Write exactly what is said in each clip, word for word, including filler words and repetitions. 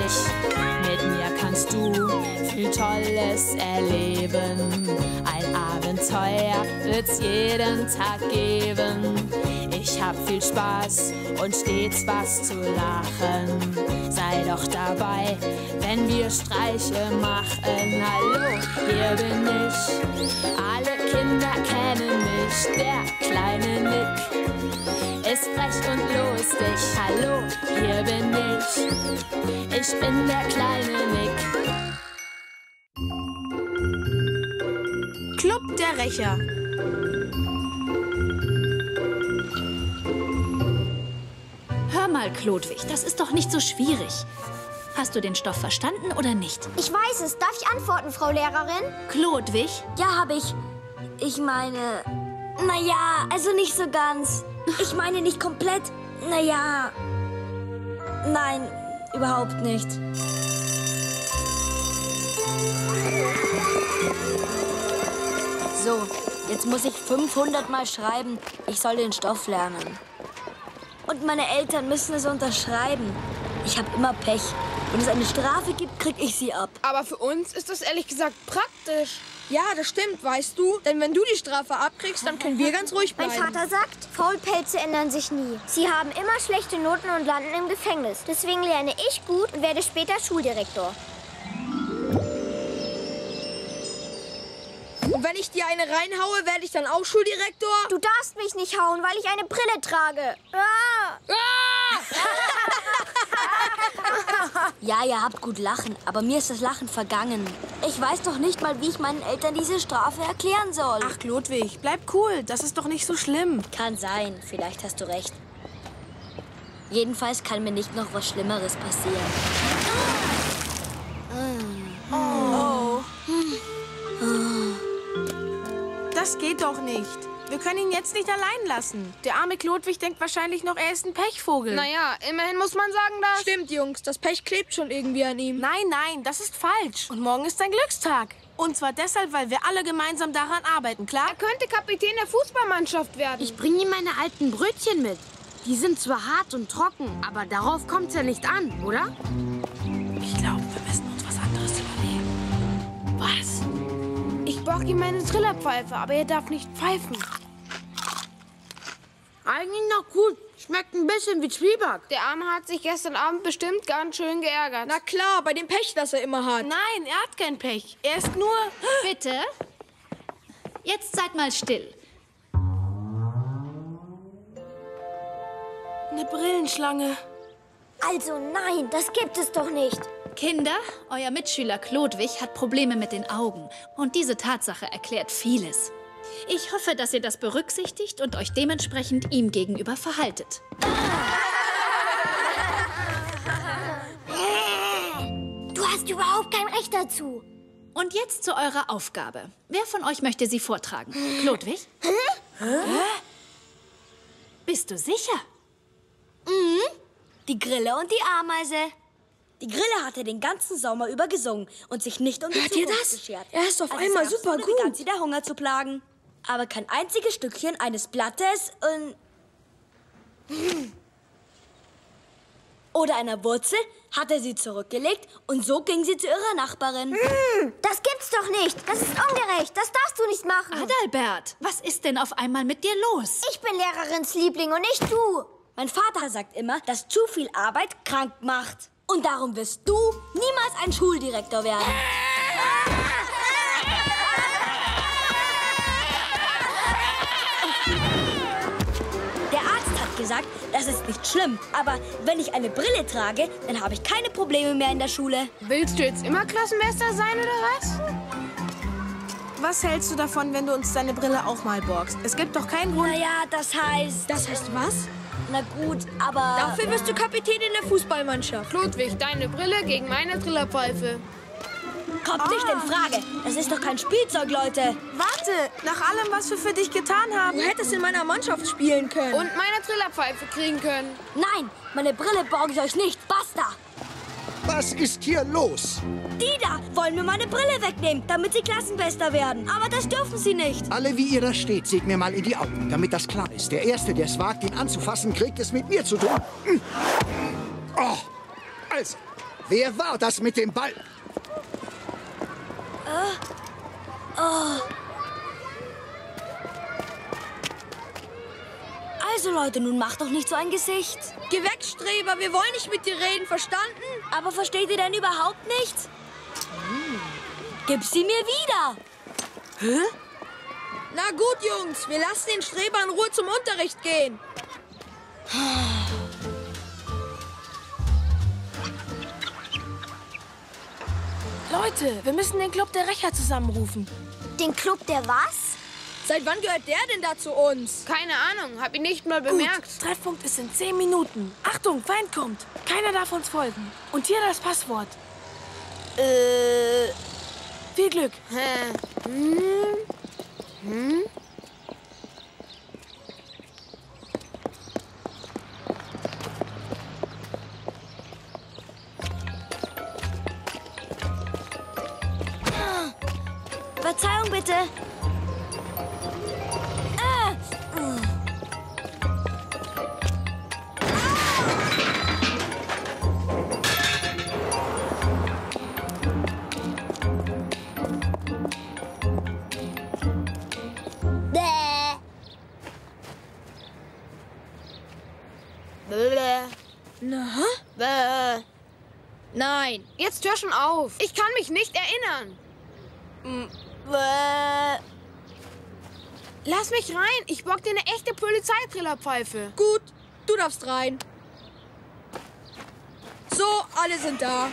dich. Mit mir kannst du viel Tolles erleben. Ein Abenteuer wird's jeden Tag geben. Ich hab viel Spaß und stets was zu lachen. Sei doch dabei, wenn wir Streiche machen. Hallo, hier bin ich. Alle Kinder kennen mich. Der kleine Nick ist frech und lustig. Hallo, hier bin ich. Ich bin der kleine Nick. Club der Rächer. Hör mal, Chlodwig, das ist doch nicht so schwierig. Hast du den Stoff verstanden oder nicht? Ich weiß es. Darf ich antworten, Frau Lehrerin? Chlodwig? Ja, habe ich. Ich meine... Naja, also nicht so ganz. Ich meine nicht komplett. Naja... Nein, überhaupt nicht. So, jetzt muss ich fünfhundert Mal schreiben, ich soll den Stoff lernen. Und meine Eltern müssen es unterschreiben. Ich habe immer Pech. Wenn es eine Strafe gibt, krieg ich sie ab. Aber für uns ist das ehrlich gesagt praktisch. Ja, das stimmt, weißt du. Denn wenn du die Strafe abkriegst, dann können wir ganz ruhig bleiben. Mein Vater sagt, Faulpelze ändern sich nie. Sie haben immer schlechte Noten und landen im Gefängnis. Deswegen lerne ich gut und werde später Schuldirektor. Und wenn ich dir eine reinhaue, werde ich dann auch Schuldirektor? Du darfst mich nicht hauen, weil ich eine Brille trage. Ah! Ja, ihr habt gut lachen, aber mir ist das Lachen vergangen. Ich weiß doch nicht mal, wie ich meinen Eltern diese Strafe erklären soll. Ach, Chlodwig, bleib cool. Das ist doch nicht so schlimm. Kann sein, vielleicht hast du recht. Jedenfalls kann mir nicht noch was Schlimmeres passieren. Oh. Das geht doch nicht. Wir können ihn jetzt nicht allein lassen. Der arme Chlodwig denkt wahrscheinlich noch, er ist ein Pechvogel. Naja, immerhin muss man sagen, dass... Stimmt, Jungs. Das Pech klebt schon irgendwie an ihm. Nein, nein, das ist falsch. Und morgen ist sein Glückstag. Und zwar deshalb, weil wir alle gemeinsam daran arbeiten, klar? Er könnte Kapitän der Fußballmannschaft werden. Ich bringe ihm meine alten Brötchen mit. Die sind zwar hart und trocken, aber darauf kommt es ja nicht an, oder? Ich glaube, wir müssen uns was anderes überlegen. Was? Ich borg ihm meine Trillerpfeife, aber er darf nicht pfeifen. Eigentlich noch gut. Schmeckt ein bisschen wie Zwieback. Der Arme hat sich gestern Abend bestimmt ganz schön geärgert. Na klar, bei dem Pech, das er immer hat. Nein, er hat kein Pech. Er ist nur... Bitte? Jetzt seid mal still. Eine Brillenschlange. Also nein, das gibt es doch nicht. Kinder, euer Mitschüler Chlodwig hat Probleme mit den Augen. Und diese Tatsache erklärt vieles. Ich hoffe, dass ihr das berücksichtigt und euch dementsprechend ihm gegenüber verhaltet. Du hast überhaupt kein Recht dazu. Und jetzt zu eurer Aufgabe. Wer von euch möchte sie vortragen? Chlodwig? Hä? Hä? Bist du sicher? Mhm. Die Grille und die Ameise. Die Grille hatte den ganzen Sommer über gesungen und sich nicht um die Hört ihr Zukunft das? geschert. Er ist auf Als einmal es super Herbst wurde, gut. begann sie der Hunger zu plagen. Aber kein einziges Stückchen eines Blattes und... oder einer Wurzel hatte sie zurückgelegt und so ging sie zu ihrer Nachbarin. Das gibt's doch nicht. Das ist ungerecht. Das darfst du nicht machen. Adalbert, was ist denn auf einmal mit dir los? Ich bin Lehrerins Liebling und nicht du. Mein Vater sagt immer, dass zu viel Arbeit krank macht. Und darum wirst du niemals ein Schuldirektor werden. Der Arzt hat gesagt, das ist nicht schlimm. Aber wenn ich eine Brille trage, dann habe ich keine Probleme mehr in der Schule. Willst du jetzt immer Klassenbester sein, oder was? Was hältst du davon, wenn du uns deine Brille auch mal borgst? Es gibt doch keinen Grund... Naja, das heißt... Das heißt was? Na gut, aber... Dafür wirst du Kapitän in der Fußballmannschaft. Chlodwig, deine Brille gegen meine Trillerpfeife. Kommt nicht in Frage. Das ist doch kein Spielzeug, Leute. Warte, nach allem, was wir für dich getan haben... Du hättest in meiner Mannschaft spielen können. Und meine Trillerpfeife kriegen können. Nein, meine Brille borge ich euch nicht. Basta! Was ist hier los? Die da wollen mir meine Brille wegnehmen, damit sie Klassenbester werden. Aber das dürfen sie nicht. Alle, wie ihr da steht, seht mir mal in die Augen, damit das klar ist. Der Erste, der es wagt, ihn anzufassen, kriegt es mit mir zu tun. Oh, also, Wer war das mit dem Ball? Äh, oh. Also Leute, nun macht doch nicht so ein Gesicht. Geh weg, Streber, wir wollen nicht mit dir reden, verstanden? Aber versteht ihr denn überhaupt nichts? Hm. Gib sie mir wieder. Hä? Na gut, Jungs, wir lassen den Streber in Ruhe zum Unterricht gehen. Leute, wir müssen den Club der Rächer zusammenrufen. Den Club der was? Seit wann gehört der denn da zu uns? Keine Ahnung, hab ihn nicht mal bemerkt. Gut, Treffpunkt ist in zehn Minuten. Achtung, Feind kommt. Keiner darf uns folgen. Und hier das Passwort. Äh, viel Glück. Hä? Hm? Hm? Verzeihung bitte. Äh. Uh. Na? Bäh. Nein, jetzt hör schon auf. Ich kann mich nicht erinnern. Bäh. Lass mich rein. Ich bock dir eine echte Polizeitrillerpfeife. Gut, du darfst rein. So, alle sind da.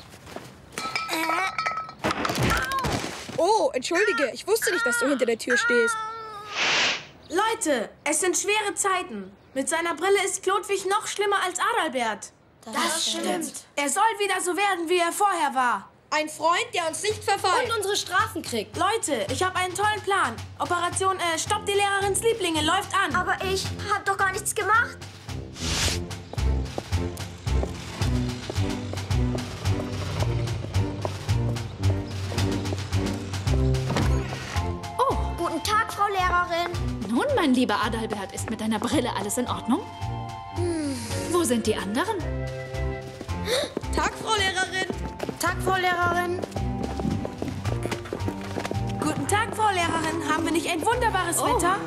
Oh, entschuldige. Ich wusste nicht, dass du hinter der Tür stehst. Leute, es sind schwere Zeiten. Mit seiner Brille ist Klodwig noch schlimmer als Adalbert. Das, das stimmt. Er soll wieder so werden, wie er vorher war. Ein Freund, der uns nicht verfallen. Und unsere Strafen kriegt. Leute, ich habe einen tollen Plan. Operation äh, Stopp die Lehrerins Lieblinge läuft an. Aber ich habe doch gar nichts gemacht. Oh. Guten Tag, Frau Lehrerin. Nun, mein lieber Adalbert, ist mit deiner Brille alles in Ordnung? Hm. Wo sind die anderen? Tag, Frau Lehrerin. Tag, Frau Lehrerin. Guten Tag, Frau Lehrerin. Haben wir nicht ein wunderbares oh. Wetter?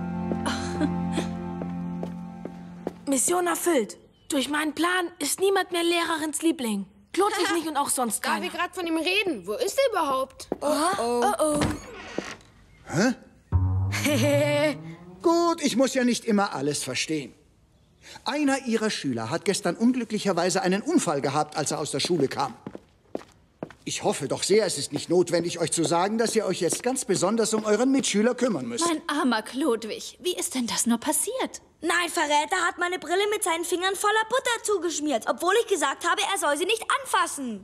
Mission erfüllt. Durch meinen Plan ist niemand mehr Lehrerins Liebling. Klodwig nicht und auch sonst keiner. Da wir gerade von ihm reden. Wo ist er überhaupt? Oh, oh. oh, oh. Hä? Gut, ich muss ja nicht immer alles verstehen. Einer Ihrer Schüler hat gestern unglücklicherweise einen Unfall gehabt, als er aus der Schule kam. Ich hoffe doch sehr, es ist nicht notwendig, euch zu sagen, dass ihr euch jetzt ganz besonders um euren Mitschüler kümmern müsst. Mein armer Klodwig, wie ist denn das nur passiert? Nein, Verräter hat meine Brille mit seinen Fingern voller Butter zugeschmiert, obwohl ich gesagt habe, er soll sie nicht anfassen.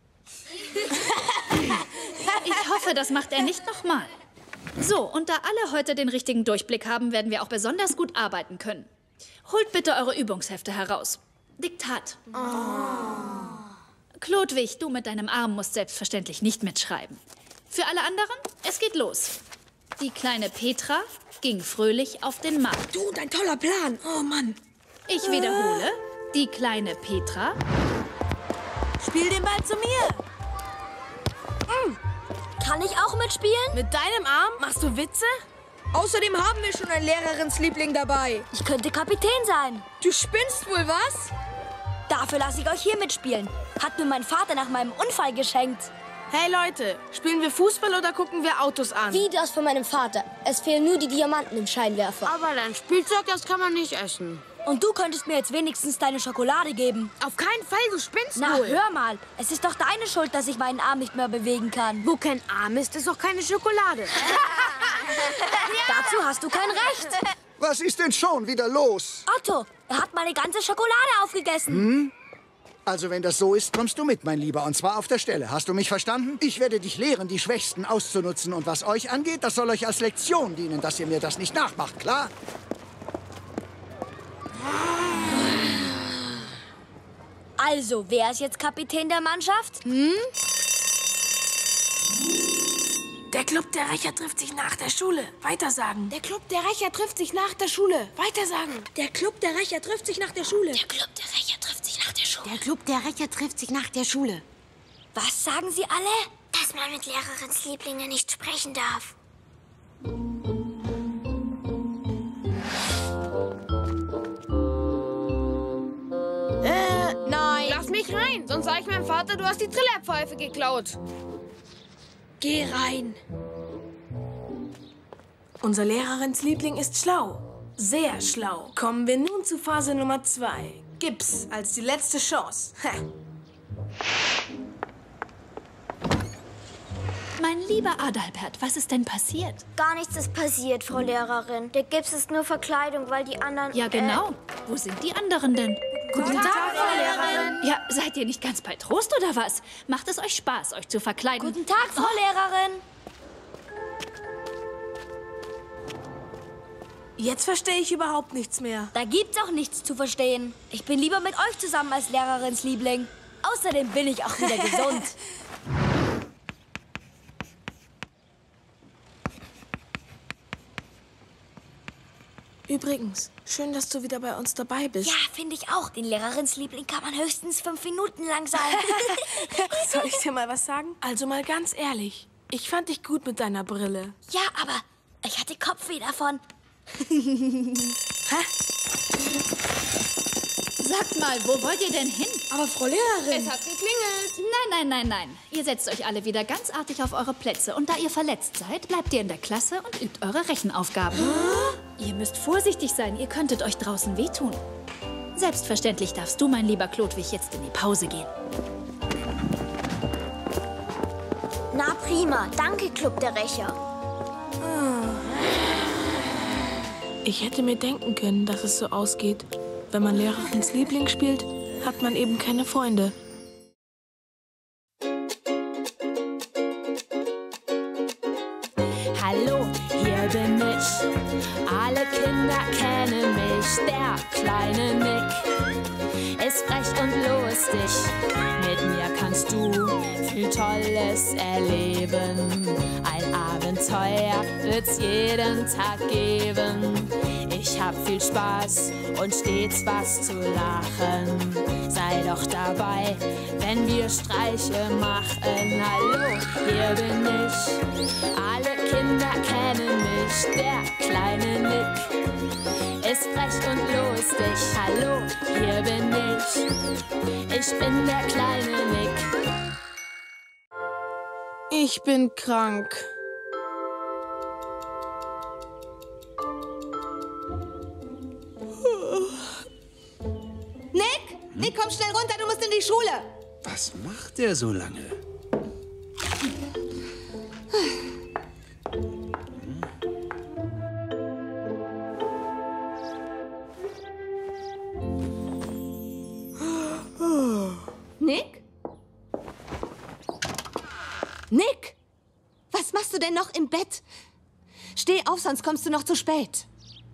Ich hoffe, das macht er nicht nochmal. So, und da alle heute den richtigen Durchblick haben, werden wir auch besonders gut arbeiten können. Holt bitte eure Übungshefte heraus. Diktat. Oh. Klodwig, du mit deinem Arm musst selbstverständlich nicht mitschreiben. Für alle anderen, es geht los. Die kleine Petra ging fröhlich auf den Markt. Du, dein toller Plan. Oh, Mann. Ich wiederhole. Die kleine Petra. Spiel den Ball zu mir. Mm. Kann ich auch mitspielen? Mit deinem Arm? Machst du Witze? Außerdem haben wir schon einen Lehrerins Liebling dabei. Ich könnte Kapitän sein. Du spinnst wohl, was? Dafür lasse ich euch hier mitspielen. Hat mir mein Vater nach meinem Unfall geschenkt. Hey Leute, spielen wir Fußball oder gucken wir Autos an? Wie das von meinem Vater. Es fehlen nur die Diamanten im Scheinwerfer. Aber dein Spielzeug, das kann man nicht essen. Und du könntest mir jetzt wenigstens deine Schokolade geben. Auf keinen Fall, du spinnst Na, wohl. hör mal. Es ist doch deine Schuld, dass ich meinen Arm nicht mehr bewegen kann. Wo kein Arm ist, ist auch keine Schokolade. Ja. Dazu hast du kein Recht. Was ist denn schon wieder los? Otto, er hat meine ganze Schokolade aufgegessen. Hm? Also wenn das so ist, kommst du mit, mein Lieber, und zwar auf der Stelle. Hast du mich verstanden? Ich werde dich lehren, die Schwächsten auszunutzen. Und was euch angeht, das soll euch als Lektion dienen, dass ihr mir das nicht nachmacht, klar? Also, wer ist jetzt Kapitän der Mannschaft? Hm? Der Club der Rächer trifft sich nach der Schule. Weitersagen. Der Club der Rächer trifft sich nach der Schule. Weitersagen. Der Club der Rächer trifft sich nach der Schule. Der Club der Rächer trifft sich nach der Schule. Der Club der Rächer trifft sich nach der Schule. Was sagen Sie alle? Dass man mit Lehrerins Lieblinge nicht sprechen darf. Äh, nein. Lass mich rein, sonst sage ich meinem Vater, du hast die Trillerpfeife geklaut. Geh rein. Unser Lehrerins Liebling ist schlau. Sehr schlau. Kommen wir nun zu Phase Nummer zwei. Gips als die letzte Chance. Ha. Mein lieber Adalbert, was ist denn passiert? Gar nichts ist passiert, Frau Lehrerin. Der Gips ist nur Verkleidung, weil die anderen... Ja, genau. Äh, Wo sind die anderen denn? Guten Tag, Frau Lehrerin. Ja, seid ihr nicht ganz bei Trost oder was? Macht es euch Spaß, euch zu verkleiden? Guten Tag, Frau oh. Lehrerin. Jetzt verstehe ich überhaupt nichts mehr. Da gibt's auch nichts zu verstehen. Ich bin lieber mit euch zusammen als Lehrerins Liebling. Außerdem bin ich auch wieder gesund. Übrigens, schön, dass du wieder bei uns dabei bist. Ja, finde ich auch. Den Lehrerins Liebling kann man höchstens fünf Minuten lang sein. Soll ich dir mal was sagen? Also mal ganz ehrlich, ich fand dich gut mit deiner Brille. Ja, aber ich hatte Kopfweh davon. Hä? Sagt mal, wo wollt ihr denn hin? Aber Frau Lehrerin... Es hat geklingelt. Nein, nein, nein, nein. Ihr setzt euch alle wieder ganz artig auf eure Plätze. Und da ihr verletzt seid, bleibt ihr in der Klasse und übt eure Rechenaufgaben. Ihr müsst vorsichtig sein. Ihr könntet euch draußen wehtun. Selbstverständlich darfst du, mein lieber Klodwig, jetzt in die Pause gehen. Na prima. Danke, Club der Rächer. Ich hätte mir denken können, dass es so ausgeht. Wenn man Lehrerins Liebling spielt, hat man eben keine Freunde. Hallo, hier bin ich. Alle Kinder kennen mich. Der kleine Nick ist frech und lustig. Mit mir kannst du viel Tolles erleben. Ein Abenteuer wird's jeden Tag geben. Ich hab viel Spaß und stets was zu lachen. Sei doch dabei, wenn wir Streiche machen. Hallo, hier bin ich. Alle Kinder kennen mich. Der kleine Nick ist frech und lustig. Hallo, hier bin ich. Ich bin der kleine Nick. Ich bin krank. Nick! Nick, komm schnell runter, du musst in die Schule. Was macht der so lange? Nick? Nick! Was machst du denn noch im Bett? Steh auf, sonst kommst du noch zu spät.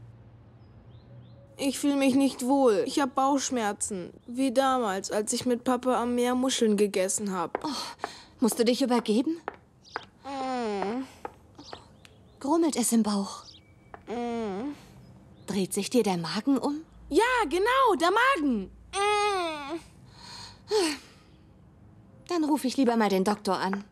Ich fühle mich nicht wohl. Ich habe Bauchschmerzen. Wie damals, als ich mit Papa am Meer Muscheln gegessen habe. Oh, musst du dich übergeben? Mm. Grummelt es im Bauch? Mm. Dreht sich dir der Magen um? Ja, genau, der Magen. Mm. Dann rufe ich lieber mal den Doktor an.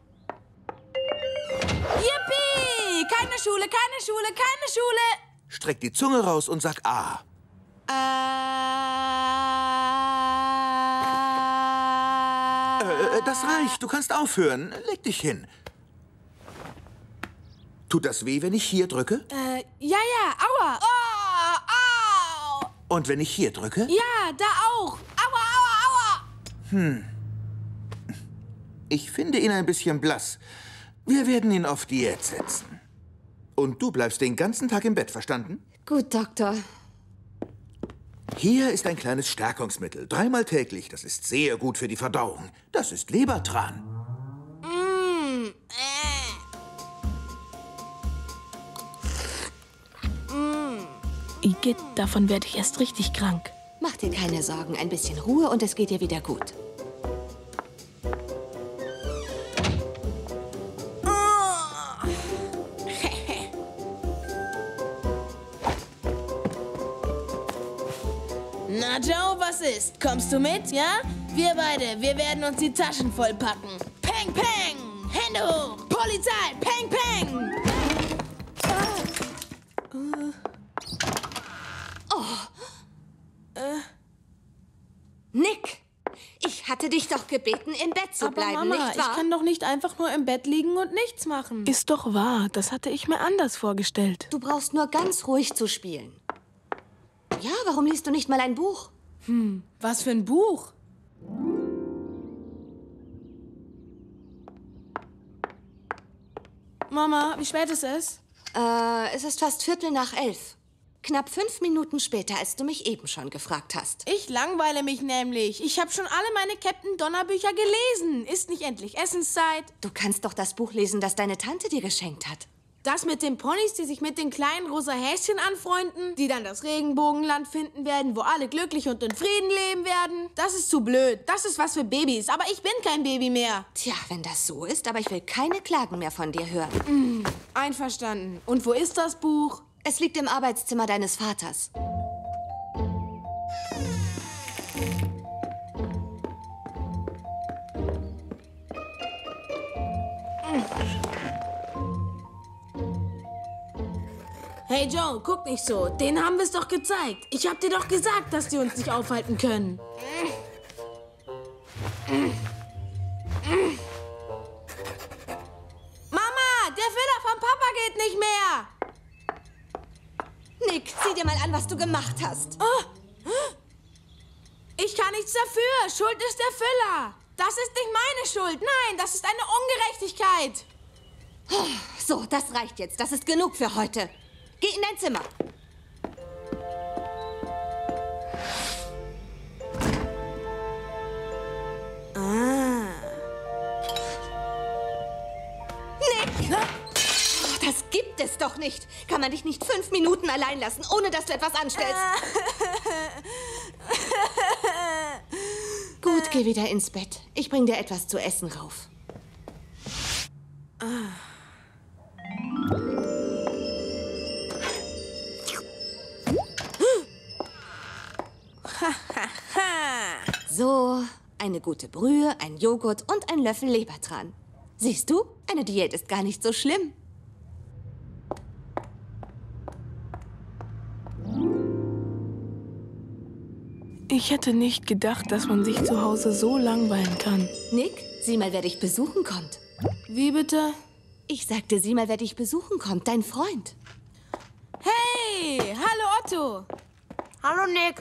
Yippie! Keine Schule, keine Schule, keine Schule! Streck die Zunge raus und sag A. Ah. Äh, das reicht. Du kannst aufhören. Leg dich hin. Tut das weh, wenn ich hier drücke? Äh, ja, ja. Aua. Oh, au. Und wenn ich hier drücke? Ja, da auch. Aua, aua, aua. Hm. Ich finde ihn ein bisschen blass. Wir werden ihn auf Diät setzen. Und du bleibst den ganzen Tag im Bett, verstanden? Gut, Doktor. Hier ist ein kleines Stärkungsmittel. Dreimal täglich. Das ist sehr gut für die Verdauung. Das ist Lebertran. Mm. Äh. Mm. Igitt, davon werde ich erst richtig krank. Mach dir keine Sorgen. Ein bisschen Ruhe und es geht dir wieder gut. Na, Joe, was ist? Kommst du mit, ja? Wir beide, wir werden uns die Taschen vollpacken. Peng, peng! Hände hoch! Polizei! Peng, peng! Oh. Äh. Nick, ich hatte dich doch gebeten, im Bett zu Aber bleiben, Mama, nicht wahr? ich kann doch nicht einfach nur im Bett liegen und nichts machen. Ist doch wahr, das hatte ich mir anders vorgestellt. Du brauchst nur ganz ruhig zu spielen. Ja, warum liest du nicht mal ein Buch? Hm, was für ein Buch? Mama, wie spät ist es? Äh, es ist fast Viertel nach elf. Knapp fünf Minuten später, als du mich eben schon gefragt hast. Ich langweile mich nämlich. Ich habe schon alle meine Captain Donner Bücher gelesen. Ist nicht endlich Essenszeit? Du kannst doch das Buch lesen, das deine Tante dir geschenkt hat. Das mit den Ponys, die sich mit den kleinen rosa Häschen anfreunden, die dann das Regenbogenland finden werden, wo alle glücklich und in Frieden leben werden. Das ist zu blöd. Das ist was für Babys. Aber ich bin kein Baby mehr. Tja, wenn das so ist, aber ich will keine Klagen mehr von dir hören. Mm, einverstanden. Und wo ist das Buch? Es liegt im Arbeitszimmer deines Vaters. Hey Joe, guck nicht so. Denen haben wir es doch gezeigt. Ich hab dir doch gesagt, dass die uns nicht aufhalten können. Mama, der Füller vom Papa geht nicht mehr. Nick, sieh dir mal an, was du gemacht hast. Oh. Ich kann nichts dafür. Schuld ist der Füller. Das ist nicht meine Schuld. Nein, das ist eine Ungerechtigkeit. So, das reicht jetzt. Das ist genug für heute. Geh in dein Zimmer. Ah. Nick! Das gibt es doch nicht. Kann man dich nicht fünf Minuten allein lassen, ohne dass du etwas anstellst? Gut, geh wieder ins Bett. Ich bring dir etwas zu essen rauf. So, eine gute Brühe, ein Joghurt und ein Löffel Lebertran. Siehst du, eine Diät ist gar nicht so schlimm. Ich hätte nicht gedacht, dass man sich zu Hause so langweilen kann. Nick, sieh mal, wer dich besuchen kommt. Wie bitte? Ich sagte, sieh mal, wer dich besuchen kommt, dein Freund. Hey, hallo Otto. Hallo Nick.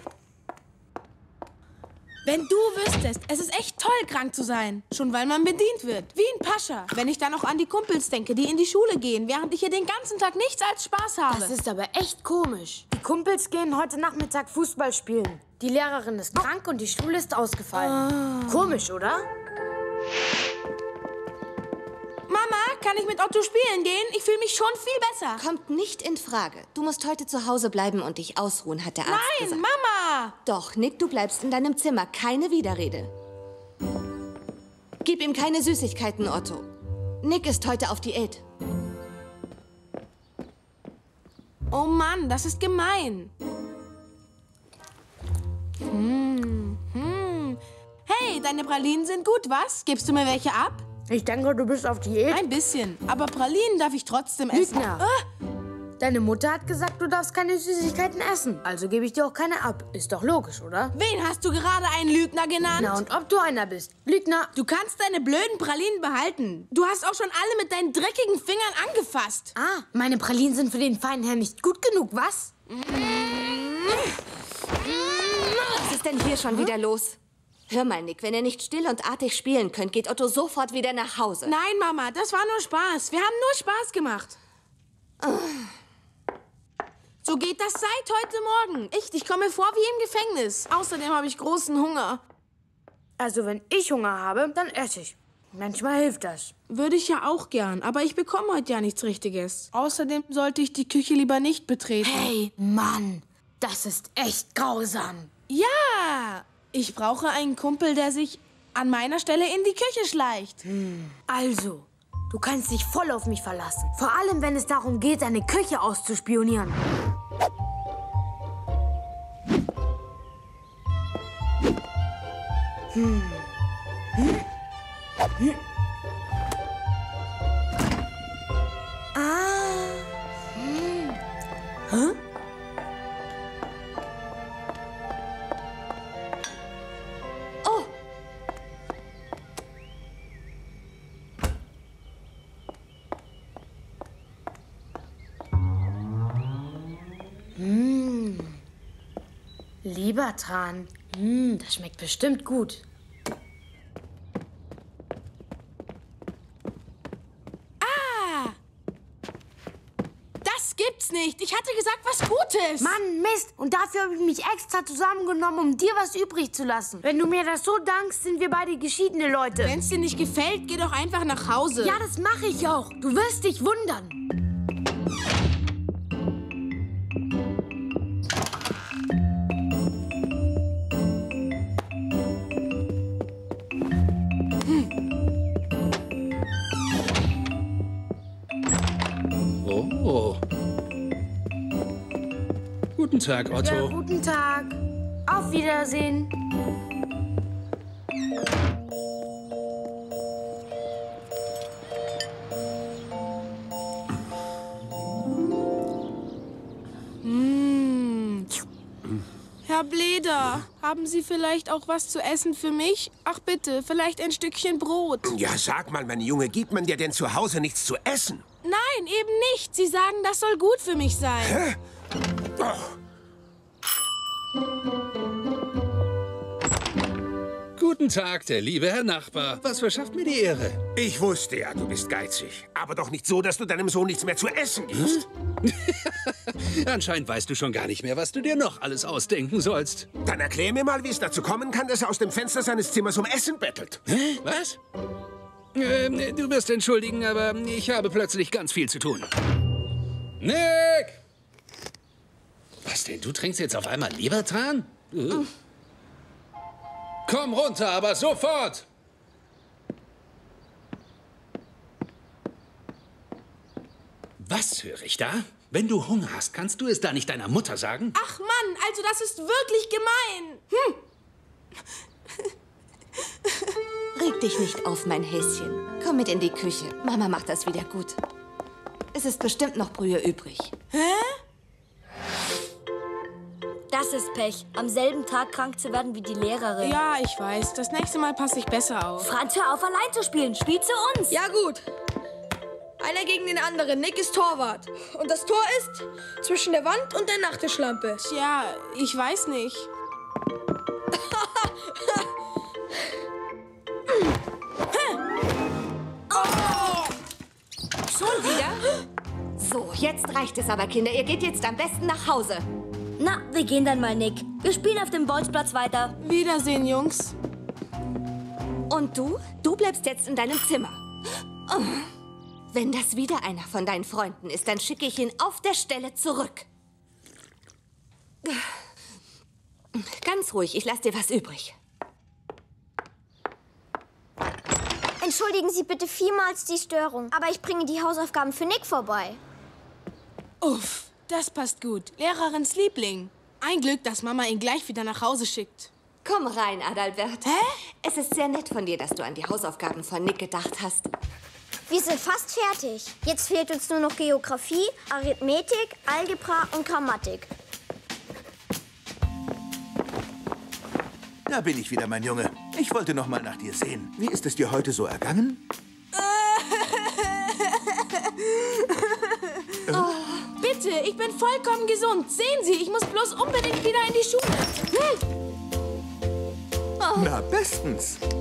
Wenn du wüsstest, es ist echt toll, krank zu sein. Schon weil man bedient wird. Wie ein Pascha. Wenn ich dann auch an die Kumpels denke, die in die Schule gehen, während ich hier den ganzen Tag nichts als Spaß habe. Das ist aber echt komisch. Die Kumpels gehen heute Nachmittag Fußball spielen. Die Lehrerin ist krank und die Schule ist ausgefallen. Ah. Komisch, oder? Mama, kann ich mit Otto spielen gehen? Ich fühle mich schon viel besser. Kommt nicht in Frage. Du musst heute zu Hause bleiben und dich ausruhen, hat der Arzt Nein, gesagt. Mama! Doch, Nick, du bleibst in deinem Zimmer. Keine Widerrede. Gib ihm keine Süßigkeiten, Otto. Nick ist heute auf Diät. Oh Mann, das ist gemein. Hm, hm. Hey, deine Pralinen sind gut, was? Gibst du mir welche ab? Ich denke, du bist auf Diät. Ein bisschen, aber Pralinen darf ich trotzdem essen. Lügner. Ah. Deine Mutter hat gesagt, du darfst keine Süßigkeiten essen. Also gebe ich dir auch keine ab. Ist doch logisch, oder? Wen hast du gerade einen Lügner genannt? Na, und ob du einer bist. Lügner. Du kannst deine blöden Pralinen behalten. Du hast auch schon alle mit deinen dreckigen Fingern angefasst. Ah, meine Pralinen sind für den feinen Herrn nicht gut genug, was? Was ist denn hier schon wieder los? Hör mal, Nick, wenn ihr nicht still und artig spielen könnt, geht Otto sofort wieder nach Hause. Nein, Mama, das war nur Spaß. Wir haben nur Spaß gemacht. So geht das seit heute Morgen. Echt, ich komme mir vor wie im Gefängnis. Außerdem habe ich großen Hunger. Also, wenn ich Hunger habe, dann esse ich. Manchmal hilft das. Würde ich ja auch gern, aber ich bekomme heute ja nichts Richtiges. Außerdem sollte ich die Küche lieber nicht betreten. Hey, Mann, das ist echt grausam. Ja, ich brauche einen Kumpel, der sich an meiner Stelle in die Küche schleicht. Hm. Also, du kannst dich voll auf mich verlassen. Vor allem, wenn es darum geht, deine Küche auszuspionieren. Hm. Hm. Hm. Ah. Hm. Hä? Oh. Hm. Liebertran. Hm, das schmeckt bestimmt gut. Nicht. Ich hatte gesagt, was Gutes. Mann, Mist. Und dafür habe ich mich extra zusammengenommen, um dir was übrig zu lassen. Wenn du mir das so dankst, sind wir beide geschiedene Leute. Wenn es dir nicht gefällt, geh doch einfach nach Hause. Ja, das mache ich auch. Du wirst dich wundern. Oh. Guten Tag, Otto. Ja, guten Tag. Auf Wiedersehen. Mmh. Herr Bleder, haben Sie vielleicht auch was zu essen für mich? Ach bitte, vielleicht ein Stückchen Brot. Ja, sag mal, mein Junge, gibt man dir denn zu Hause nichts zu essen? Nein, eben nicht. Sie sagen, das soll gut für mich sein. Hä? Oh. Guten Tag, der liebe Herr Nachbar. Was verschafft mir die Ehre? Ich wusste ja, du bist geizig. Aber doch nicht so, dass du deinem Sohn nichts mehr zu essen gibst. Hm? Anscheinend weißt du schon gar nicht mehr, was du dir noch alles ausdenken sollst. Dann erklär mir mal, wie es dazu kommen kann, dass er aus dem Fenster seines Zimmers um Essen bettelt. Hä? Was? Ähm, du wirst entschuldigen, aber ich habe plötzlich ganz viel zu tun. Nick! Was denn? Du trinkst jetzt auf einmal Lebertran? Uh. Komm runter, aber sofort! Was höre ich da? Wenn du Hunger hast, kannst du es da nicht deiner Mutter sagen? Ach Mann, also das ist wirklich gemein. Hm. Reg dich nicht auf, mein Häschen. Komm mit in die Küche. Mama macht das wieder gut. Es ist bestimmt noch Brühe übrig. Hä? Das ist Pech, am selben Tag krank zu werden wie die Lehrerin. Ja, ich weiß. Das nächste Mal passe ich besser auf. Franz, hör auf, allein zu spielen. Spiel zu uns. Ja, gut. Einer gegen den anderen. Nick ist Torwart. Und das Tor ist zwischen der Wand und der Nachttischlampe. Tja, ich weiß nicht. Oh. Schon wieder? So, jetzt reicht es aber, Kinder. Ihr geht jetzt am besten nach Hause. Na, wir gehen dann mal, Nick. Wir spielen auf dem Bolzplatz weiter. Wiedersehen, Jungs. Und du? Du bleibst jetzt in deinem Zimmer. Oh. Wenn das wieder einer von deinen Freunden ist, dann schicke ich ihn auf der Stelle zurück. Ganz ruhig, ich lasse dir was übrig. Entschuldigen Sie bitte vielmals die Störung, aber ich bringe die Hausaufgaben für Nick vorbei. Uff, das passt gut. Lehrerins Liebling. Ein Glück, dass Mama ihn gleich wieder nach Hause schickt. Komm rein, Adalbert. Hä? Es ist sehr nett von dir, dass du an die Hausaufgaben von Nick gedacht hast. Wir sind fast fertig. Jetzt fehlt uns nur noch Geografie, Arithmetik, Algebra und Grammatik. Da bin ich wieder, mein Junge. Ich wollte noch mal nach dir sehen. Wie ist es dir heute so ergangen? Oh, bitte, ich bin vollkommen gesund. Sehen Sie, ich muss bloß unbedingt wieder in die Schule. Hm. Oh. Na, bestens.